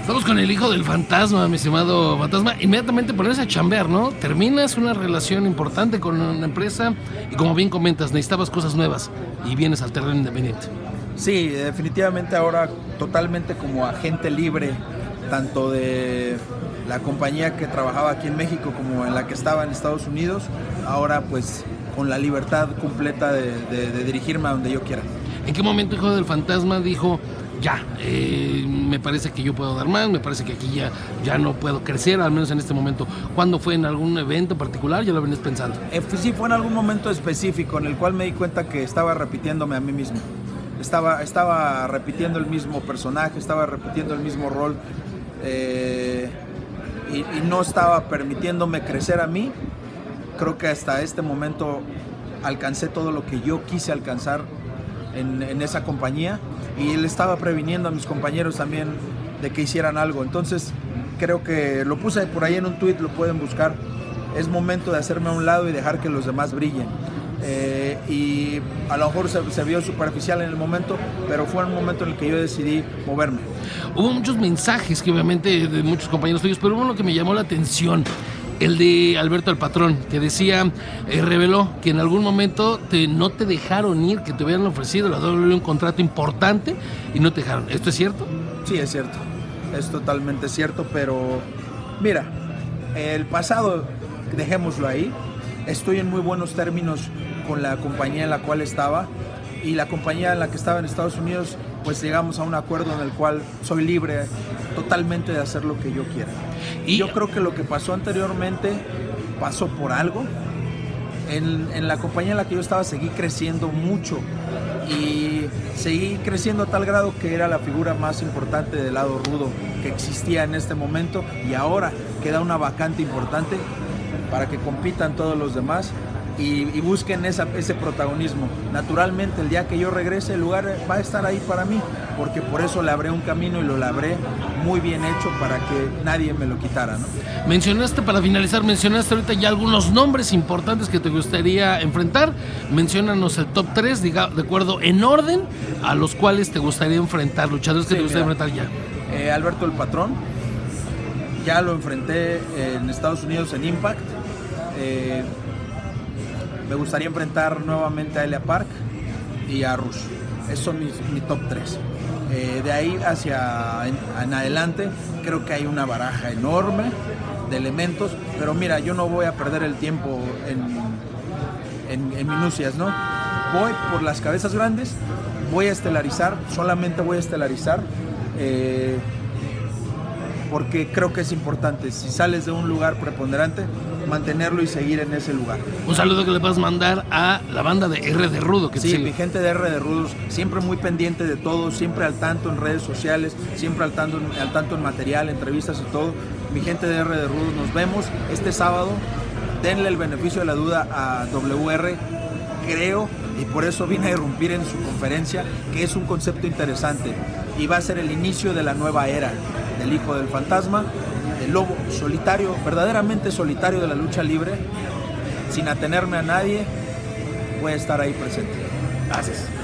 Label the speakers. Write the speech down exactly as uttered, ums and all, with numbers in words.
Speaker 1: Estamos con el hijo del fantasma, mi estimado fantasma. Inmediatamente ponerse a chambear, ¿no? Terminas una relación importante con una empresa y, como bien comentas, necesitabas cosas nuevas y vienes al terreno independiente.
Speaker 2: Sí, definitivamente ahora totalmente como agente libre, tanto de la compañía que trabajaba aquí en México como en la que estaba en Estados Unidos. Ahora pues con la libertad completa de, de, de dirigirme a donde yo quiera.
Speaker 1: ¿En qué momento, hijo del fantasma, dijo... Ya, eh, me parece que yo puedo dar más, me parece que aquí ya, ya no puedo crecer, al menos en este momento? ¿Cuándo fue? ¿En algún evento particular? ¿Ya lo venías pensando?
Speaker 2: Eh, sí, fue en algún momento específico en el cual me di cuenta que estaba repitiéndome a mí mismo. Estaba, estaba repitiendo el mismo personaje, estaba repitiendo el mismo rol eh, y, y no estaba permitiéndome crecer a mí. Creo que hasta este momento alcancé todo lo que yo quise alcanzar en, en esa compañía. Y él estaba previniendo a mis compañeros también de que hicieran algo. Entonces creo que lo puse por ahí en un tuit, lo pueden buscar. Es momento de hacerme a un lado y dejar que los demás brillen. Eh, y a lo mejor se, se vio superficial en el momento, pero fue un momento en el que yo decidí moverme.
Speaker 1: Hubo muchos mensajes que obviamente de muchos compañeros tuyos, pero hubo uno que me llamó la atención. El de Alberto el Patrón, que decía, eh, reveló que en algún momento te, no te dejaron ir, que te hubieran ofrecido la doble un contrato importante y no te dejaron. ¿Esto es cierto?
Speaker 2: Sí, es cierto. Es totalmente cierto, pero mira, el pasado, dejémoslo ahí. Estoy en muy buenos términos con la compañía en la cual estaba y la compañía en la que estaba en Estados Unidos, pues llegamos a un acuerdo en el cual soy libre totalmente de hacer lo que yo quiera. Y yo creo que lo que pasó anteriormente pasó por algo. En, en la compañía en la que yo estaba seguí creciendo mucho y seguí creciendo a tal grado que era la figura más importante del lado rudo que existía en este momento, y ahora queda una vacante importante para que compitan todos los demás y, y busquen esa, ese protagonismo. Naturalmente, el día que yo regrese, el lugar va a estar ahí para mí, porque por eso labré un camino y lo labré muy bien hecho para que nadie me lo quitara, ¿no?
Speaker 1: Mencionaste, para finalizar, mencionaste ahorita ya algunos nombres importantes que te gustaría enfrentar. Menciónanos el top tres, diga, de acuerdo en orden, a los cuales te gustaría enfrentar, luchadores que sí, te gustaría mira, enfrentar ya.
Speaker 2: Eh, Alberto el Patrón, ya lo enfrenté en Estados Unidos en Impact. Eh, me gustaría enfrentar nuevamente a Elia Park y a Rush. Esos son mis, mi top tres. Eh, de ahí hacia en, en adelante creo que hay una baraja enorme de elementos, pero mira, yo no voy a perder el tiempo en, en, en minucias, ¿no? Voy por las cabezas grandes, voy a estelarizar, solamente voy a estelarizar, eh, porque creo que es importante, si sales de un lugar preponderante, mantenerlo y seguir en ese lugar.
Speaker 1: Un saludo que le vas a mandar a la banda de R de Rudo. Que
Speaker 2: sí, mi gente de R de Rudos, siempre muy pendiente de todo, siempre al tanto en redes sociales, siempre al tanto, al tanto en material, entrevistas y todo. Mi gente de R de Rudos, nos vemos este sábado. Denle el beneficio de la duda a W R, creo, y por eso vine a irrumpir en su conferencia, que es un concepto interesante y va a ser el inicio de la nueva era del hijo del fantasma, el lobo solitario, verdaderamente solitario de la lucha libre, sin atenerme a nadie. Voy a estar ahí presente.
Speaker 1: Gracias.